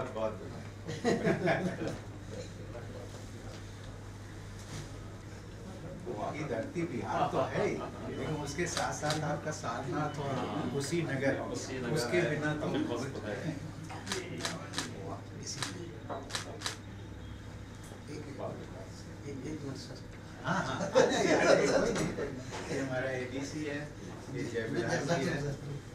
बहुत बहुत ये धरती बिहार तो है ही, लेकिन उसके साथ साथ आपका सारनाथ और कुशीनगर, उसके बिना तो हाँ हाँ, ये हमारा एडीसी है, ये जयप्रकाश जी है।